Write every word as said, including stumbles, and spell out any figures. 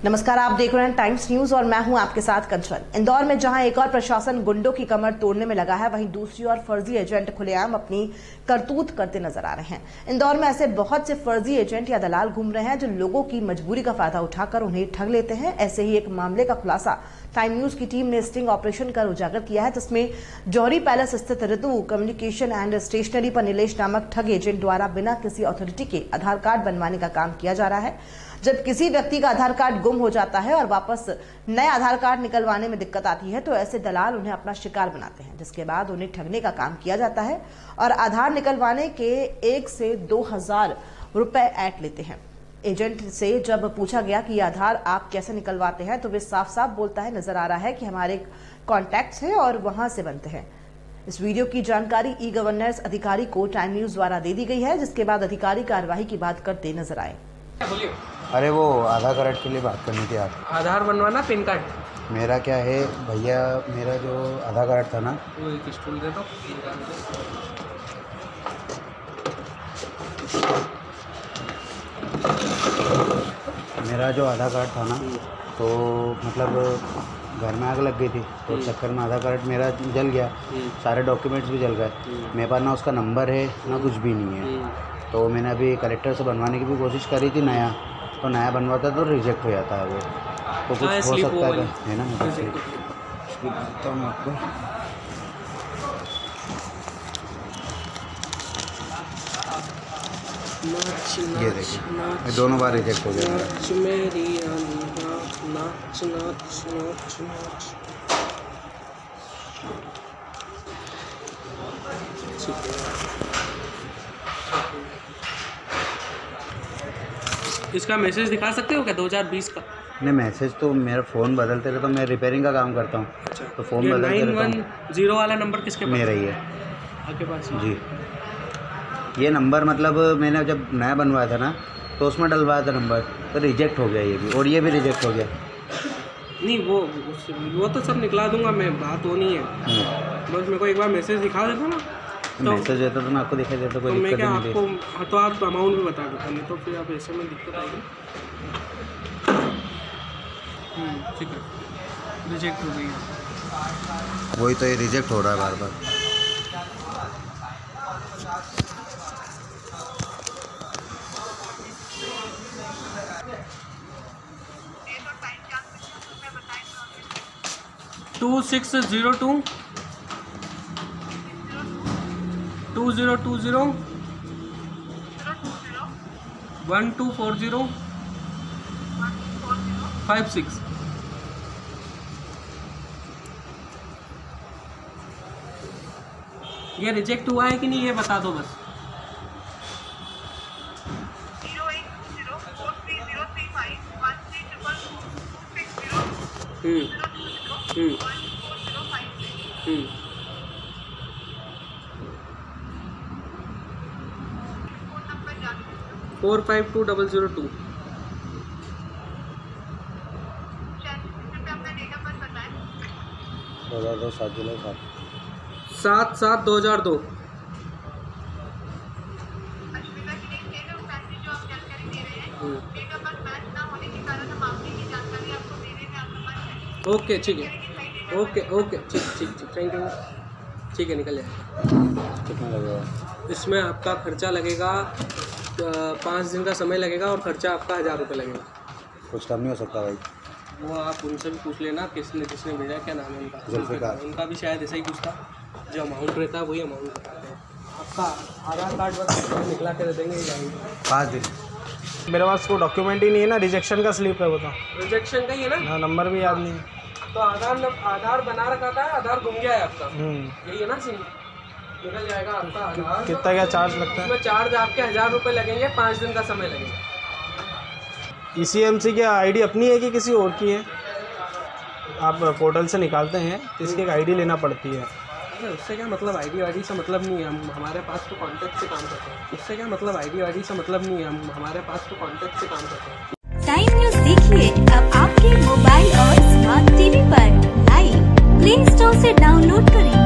नमस्कार, आप देख रहे हैं टाइम्स न्यूज और मैं हूं आपके साथ कंचन। इंदौर में जहां एक और प्रशासन गुंडों की कमर तोड़ने में लगा है, वहीं दूसरी ओर फर्जी एजेंट खुलेआम अपनी करतूत करते नजर आ रहे हैं। इंदौर में ऐसे बहुत से फर्जी एजेंट या दलाल घूम रहे हैं जो लोगों की मजबूरी का फायदा उठाकर उन्हें ठग लेते हैं। ऐसे ही एक मामले का खुलासा टाइम न्यूज की टीम ने स्टिंग ऑपरेशन कर उजागर किया है, जिसमें जौहरी पैलेस स्थित ऋतु कम्युनिकेशन एंड स्टेशनरी पर नीलेश नामक ठग एजेंट द्वारा बिना किसी अथॉरिटी के आधार कार्ड बनवाने का काम किया जा रहा है। जब किसी व्यक्ति का आधार कार्ड गुम हो जाता है और वापस नया आधार कार्ड निकलवाने में दिक्कत आती है तो ऐसे दलाल उन्हें अपना शिकार बनाते हैं, जिसके बाद उन्हें ठगने का काम किया जाता है और आधार निकलवाने के एक से दो हजार रुपए ऐट लेते हैं। एजेंट से जब पूछा गया कि ये आधार आप कैसे निकलवाते हैं तो वे साफ साफ बोलता है नजर आ रहा है कि हमारे कॉन्टैक्ट्स हैं और वहां से बनते हैं। इस वीडियो की जानकारी ई गवर्नेंस अधिकारी को टाइम न्यूज द्वारा दे दी गई है, जिसके बाद अधिकारी कार्रवाई की बात करते नजर आए। बोलिए। अरे वो आधार कार्ड के लिए बात करनी थी आप। आधार बनवाना, पैन कार्ड? मेरा क्या है भैया, मेरा जो आधार कार्ड था ना, वो एक स्टूल दे दो। मेरा जो आधार कार्ड था ना, तो मतलब घर में आग लग गई थी तो चक्कर में आधार कार्ड मेरा जल गया, सारे डॉक्यूमेंट्स भी जल गए। मेरे पास ना उसका नंबर है ना कुछ भी नहीं है। तो मैंने अभी कलेक्टर से बनवाने की भी कोशिश करी थी नया, तो नया बनवाता तो रिजेक्ट हो जाता है वो, तो कुछ हो सकता है है ना। बताता हूँ आपको, ये देखिए दोनों बार रिजेक्ट हो गया इसका मैसेज दिखा सकते हो क्या दो हज़ार बीस का? नहीं, मैसेज तो मेरा फ़ोन बदलते रहता हूँ, मैं रिपेयरिंग का काम करता हूँ। अच्छा, तो फ़ोन बदलते रहता हूँ। नाइन वन जीरो वाला नंबर किसके पास? मेरा ही है। आपके पास? जी, ये नंबर मतलब मैंने जब नया बनवाया था ना तो उसमें डलवाया था नंबर, तो रिजेक्ट हो गया ये भी, और ये भी रिजेक्ट हो गया। नहीं, वो वो तो सब निकला दूंगा मैं, बात वो नहीं है। बस मेरे को एक बार मैसेज दिखा देता ना, तो मैसेज देता तो मैं आपको दिखाई देता, कोई तो मैं दिक्कत क्या नहीं आपको तो आप अमाउंट भी बता देता, नहीं तो फिर आप ऐसे में दिक्कत आएगी। ठीक है, रिजेक्ट हो गई है। वही तो, ये रिजेक्ट हो रहा है बार बार। Two six zero two two zero two zero one two four zero five six. ये रिजेक्ट हुआ है कि नहीं ये बता दो बस। Hmm hmm hmm four five two double zero two. दो हज़ार दो सात जुलाई सात सात सात दो हज़ार दो। ओके, ठीक है, ओके ओके, ठीक ठीक ठीक, थैंक यू। ठीक है, निकल जाएगा। कितना लगेगा इसमें? आपका खर्चा लगेगा पाँच दिन का समय लगेगा और खर्चा आपका हज़ार रुपये लगेगा। कुछ कम नहीं हो सकता भाई? वो आप उनसे भी पूछ लेना किसने किसने भेजा, क्या नाम है उनका। जुल्फ़िकार। उनका भी शायद ऐसा ही कुछ था, जो अमाउंट रहता है वही अमाउंट बताते हैं। आपका आधार कार्ड बस निकला के दे देंगे, जाएंगे पाँच दिन। मेरे पास कोई डॉक्यूमेंट ही नहीं है ना, रिजेक्शन का स्लिप है, बता। रिजेक्शन का ही है ना? हाँ, नंबर भी याद नहीं। तो आधार आधार बना रखा था, आधार गुम गया है आपका, यही है ना सीन? निकल जाएगा आपका आधार। कितना क्या चार्ज लगता है? इसमें चार्ज आपके हज़ार रुपये लगेंगे, पाँच दिन का समय लगेगा। ई सी एम सी की आईडी अपनी है कि किसी और की है? आप पोर्टल से निकालते हैं तो इसकी एक आईडी लेना पड़ती है। अरे उससे क्या मतलब, आईडी वाईडी से मतलब नहीं है, हम हमारे पास तो कॉन्टैक्ट से काम करते हैं। उससे क्या मतलब, आईडी वाईडी से मतलब नहीं है, हम हमारे पास तो कॉन्टैक्ट से काम करते हैं। टाइम न्यूज देखिए अब आपके मोबाइल और स्मार्ट टीवी पर लाइव प्ले स्टोर से डाउनलोड करें।